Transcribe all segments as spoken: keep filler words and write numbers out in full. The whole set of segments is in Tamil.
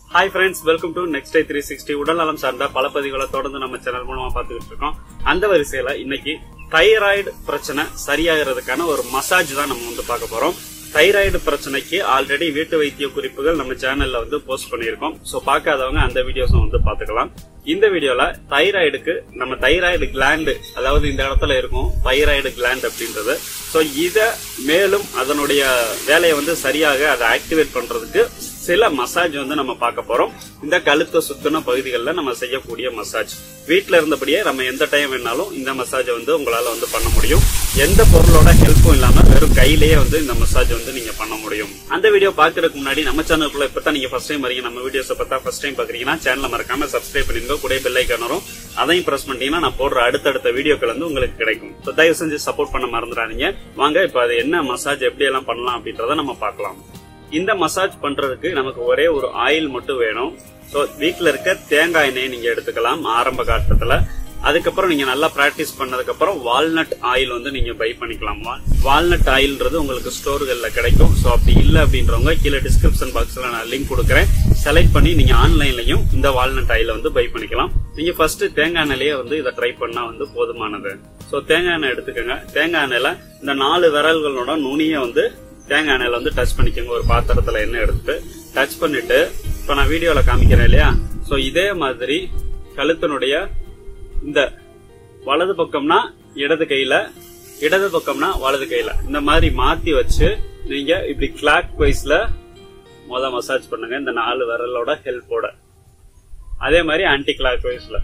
Hi friends, welcome to Next Day three sixty. உடல் நலம் சார்ந்த பல பதிவுகளை தொடர்ந்து நம்ம சேனல் மூலமா பார்த்துக்கிட்டு இருக்கோம். அந்த வரிசையில இன்னைக்கு தைராய்டு பிரச்சனை சரியாகிறதுக்கான ஒரு மசாஜ் தான் நம்ம வந்து பார்க்க போறோம். தைராய்டு பிரச்சனைக்கு ஆல்ரெடி வீட்டு வைத்திய குறிப்புகள் நம்ம சேனல்ல வந்து போஸ்ட் பண்ணியிருக்கோம். சோ பார்க்காதவங்க அந்த வீடியோஸும் வந்து பாத்துக்கலாம். இந்த வீடியோல தைராய்டுக்கு நம்ம தைராய்டு கிளாண்ட், அதாவது இந்த இடத்துல இருக்கும் தைராய்டு கிளாண்ட் அப்படின்றது. சோ இத மேலும் அதனுடைய வேலையை வந்து சரியாக அதை ஆக்டிவேட் பண்றதுக்கு சில மசாஜ் வந்து நம்ம பார்க்க போறோம். இந்த கழுத்தை சுத்தின பகுதிகளில் நம்ம செய்யக்கூடிய மசாஜ் வீட்டுல இருந்தபடியே நம்ம எந்த டைம் வேணாலும் இந்த மசாஜ் வந்து உங்களால வந்து பண்ண முடியும். எந்த பொருளோட ஹெல்ப்பும் இல்லாம வெறும் கையிலேயே வந்து இந்த மசாஜ் வந்து நீங்க பண்ண முடியும். அந்த வீடியோ பாக்குறதுக்கு முன்னாடி நம்ம சேனலுக்குள்ள இப்பதான் நீங்க ஃபர்ஸ்ட் டைம் வரீங்க, நம்ம வீடியோஸ் பார்த்தா ஃபர்ஸ்ட் டைம் பாக்குறீங்கன்னா சேனலை மறக்காம சப்ஸ்கிரைப் பண்ணிருங்க, கூட பெல் ஐகான் வரும், அதையும் பிரஸ் பண்ணிட்டீங்கன்னா நான் போடுற அடுத்தடுத்த வீடியோக்கள் வந்து உங்களுக்கு கிடைக்கும். தயவு செஞ்சு சப்போர்ட் பண்ண மறந்துடாதீங்க. வாங்க இப்ப அது என்ன மசாஜ் எப்படி எல்லாம் பண்ணலாம் அப்படின்றத நம்ம பார்க்கலாம். இந்த மசாஜ் பண்றதுக்கு நமக்கு ஒரே ஒரு ஆயில் மட்டும் வேணும். சோ வீட்டுல இருக்க தேங்காய் எண்ணெயை நீங்க எடுத்துக்கலாம் ஆரம்ப காலத்துல. அதுக்கப்புறம் நீங்க நல்லா பிராக்டிஸ் பண்ணதுக்கு அப்புறம் வால்நட் ஆயில் வந்து நீங்க பை பண்ணிக்கலாம். வால்நட் ஆயில்ன்றது உங்களுக்கு ஸ்டோர்கள்ல கிடைக்கும். சோ அப்படி இல்ல அப்படின்றவங்க கீழே டிஸ்கிரிப்ஷன் பாக்ஸ்ல நான் லிங்க் கொடுக்குறேன், செலக்ட் பண்ணி நீங்க ஆன்லைன்லயும் இந்த வால்நட் ஆயில வந்து பை பண்ணிக்கலாம். நீங்க ஃபர்ஸ்ட் தேங்காய் எண்ணெயிலேயே வந்து இதை ட்ரை பண்ணா வந்து போதுமானது. சோ தேங்காய் எண்ணெய் எடுத்துக்கோங்க. தேங்காய் எண்ணெயில இந்த நாலு விரல்களோட நுனிய வந்து தேங்காய் எண்ணெயில வந்து டச் பண்ணிக்கோங்க. ஒரு பாத்திரத்துல எண்ணெய் எடுத்துட்டு டச் பண்ணிட்டு இப்ப நான் வீடியோல காமிக்கிறேன் இல்லையா, சோ இதே மாதிரி கழுத்தினுடைய இந்த வலது பக்கம்னா இடது கையில, இடது பக்கம்னா வலது கையில, இந்த மாதிரி மாத்தி வச்சு நீங்க இப்படி கிளாக் வைஸ்ல முத மசாஜ் பண்ணுங்க இந்த நாலு விரலோட ஹெல்ப்போட. அதே மாதிரி ஆன்டி கிளாக் வைஸ்ல,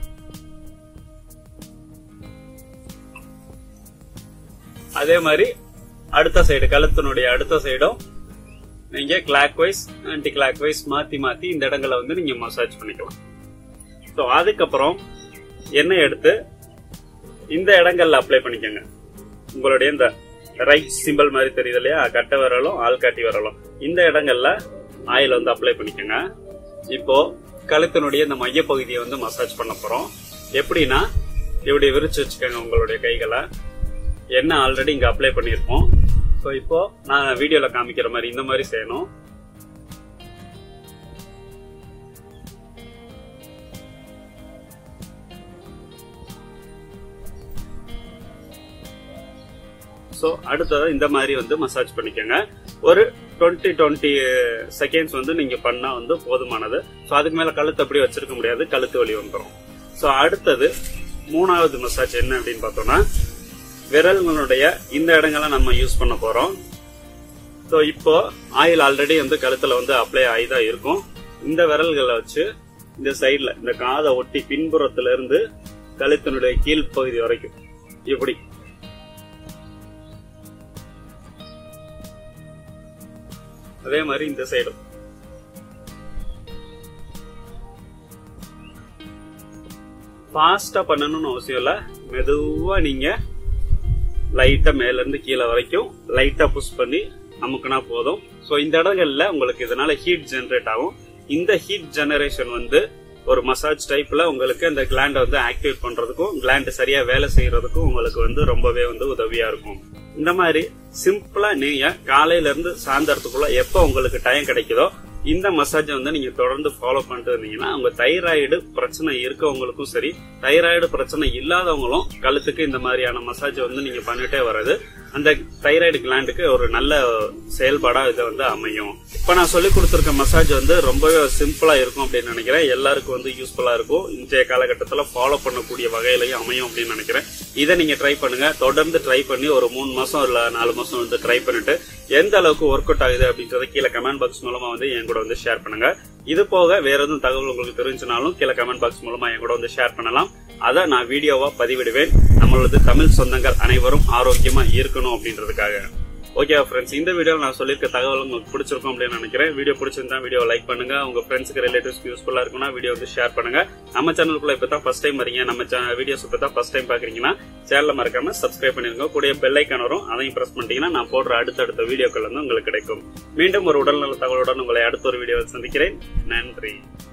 அதே மாதிரி அடுத்த சைடு கழுத்தினுடைய அடுத்த சைடும் நீங்க clockwise anti clockwise மாத்தி மாத்தி இந்த இடங்களை வந்து நீங்க மசாஜ் பண்ணிக்கலாம். சோ அதுக்கப்புறம் எண்ணெய் எடுத்து இந்த இடங்கள்ல அப்ளை பண்ணிக்கோங்க. உங்களுடைய இந்த ரைட் சிம்பிள் மாதிரி தெரியுது இல்லையா, கட்டை விரலும் ஆள்காட்டி விரலும், இந்த இடங்கள்ல ஆயில் வந்து அப்ளை பண்ணிக்கோங்க. இப்போ கழுத்தினுடைய இந்த மைய பகுதியை வந்து மசாஜ் பண்ண போறோம். எப்படின்னா இப்படி விரிச்சு வச்சுக்கோங்க உங்களுடைய கைகளை. எண்ணெய் ஆல்ரெடி இங்க அப்ளை பண்ணிருப்போம். சோ இப்போ நான் வீடியோல காமிக்கிற மாதிரி இந்த மாதிரி செய்யணும். சோ அடுத்தது இந்த மாதிரி வந்து மசாஜ் பண்ணிக்கோங்க. ஒரு டுவெண்ட்டி டுவெண்ட்டி செகண்ட்ஸ் வந்து நீங்க பண்ணா வந்து போதுமானது. சோ அதுக்கு மேல கழுத்து அப்படி வச்சிருக்க முடியாது, கழுத்து வலி வந்துடும். சோ அடுத்தது மூணாவது மசாஜ் என்ன அப்படின்னு பார்த்தோம்னா, விரல்களுடைய இந்த இடங்களை நம்ம யூஸ் பண்ண போறோம். சோ இப்போ ஆயில் ஆல்ரெடி வந்து கழுத்துல வந்து அப்ளை ஆகிதான் இருக்கும். இந்த விரல்களை வச்சு இந்த சைட்ல இந்த காதை ஒட்டி பின்புறத்துல இருந்து கழுத்தினுடைய கீழ்ப்பகுதி வரைக்கும் இப்படி அதே மாதிரி இந்த சைடும் ஃபாஸ்டா பண்ணணும்னு அவசியம் இல்ல, மெதுவா நீங்க லைட்டா மேல இருந்து கீழே வரைக்கும் லைட்டா புஷ் பண்ணி அமுக்குனா போதும். சோ இந்த இடங்கள்ல உங்களுக்கு இதனால ஹீட் ஜெனரேட் ஆகும். இந்த ஹீட் ஜெனரேஷன் வந்து ஒரு மசாஜ் டைப்ல உங்களுக்கு அந்த கிளாண்டை வந்து ஆக்டிவேட் பண்றதுக்கும் கிளாண்ட் சரியா வேலை செய்யறதுக்கும் உங்களுக்கு வந்து ரொம்பவே வந்து உதவியா இருக்கும். இந்த மாதிரி சிம்பிளா நீங்க காலையில இருந்து சாயந்தரத்துக்குள்ள எப்ப உங்களுக்கு டைம் கிடைக்குதோ இந்த மசாஜ் வந்து நீங்க தொடர்ந்து ஃபாலோ பண்ணிட்டு இருந்தீங்கன்னா உங்க தைராய்டு பிரச்சனை இருக்கவங்களுக்கும் சரி, தைராய்டு பிரச்சனை இல்லாதவங்களும் கழுத்துக்கு இந்த மாதிரியான மசாஜ் வந்து நீங்க பண்ணிட்டே வர்றது அந்த தைராய்டு கிளாண்டுக்கு ஒரு நல்ல செயல்பாடா இது வந்து அமையும். இப்ப நான் சொல்லி கொடுத்திருக்க மசாஜ் வந்து ரொம்பவே சிம்பிளா இருக்கும் அப்படின்னு நினைக்கிறேன். எல்லாருக்கும் வந்து யூஸ்ஃபுல்லா இருக்கும். இன்றைய காலகட்டத்துல ஃபாலோ பண்ணக்கூடிய வகையிலையும் அமையும் அப்படின்னு நினைக்கிறேன். இதை நீங்க ட்ரை பண்ணுங்க. தொடர்ந்து ட்ரை பண்ணி ஒரு மூணு மாசம் இல்ல நாலு மாசம் வந்து ட்ரை பண்ணிட்டு எந்த அளவுக்கு ஒர்க் அவுட் ஆகுது அப்படின்றத கீழே கமெண்ட் பாக்ஸ் மூலமா வந்து என் கூட வந்து ஷேர் பண்ணுங்க. இது போக வேற எதுவும் தகவல் உங்களுக்கு தெரிஞ்சுனாலும் கீழே கமெண்ட் பாக்ஸ் மூலமா என் கூட வந்து ஷேர் பண்ணலாம். அதை நான் வீடியோவா பதிவிடுவேன். நம்மளது தமிழ் சொந்தங்கள் அனைவரும் ஆரோக்கியமா இருக்கணும் அப்படின்றதுக்காக. ஓகே ஃப்ரெண்ட்ஸ், இந்த வீடியோ நான் சொல்லியிருக்க தகவல் உங்களுக்கு பிடிச்சிருக்கும் அப்படின்னு நினைக்கிறேன். வீடியோ பிடிச்சிருந்தா வீடியோ லைக் பண்ணுங்க. உங்க ஃப்ரெண்ட்ஸ்க்கு ரிலேட்டிவ்ஸ்க்கு யூஸ்ஃபுல்லா இருக்கும்னா வீடியோ வந்து ஷேர் பண்ணுங்க. நம்ம சேனலுக்குள்ள இப்பதான் ஃபர்ஸ்ட் டைம் வரீங்க, நம்ம வீடியோஸ் இப்பதான் ஃபர்ஸ்ட் டைம் பாக்குறீங்கன்னா சேனலை மறக்காம சப்ஸ்கிரைப் பண்ணிருங்க, கூட பெல் ஐகான் வரும், அதையும் பிரஸ் பண்ணிட்டீங்கன்னா நான் போடுற அடுத்தடுத்த வீடியோக்கள் வந்து உங்களுக்கு கிடைக்கும். மீண்டும் ஒரு உடல்நல தகவலுடன் உங்களை அடுத்த ஒரு வீடியோவில் சந்திக்கிறேன். நன்றி.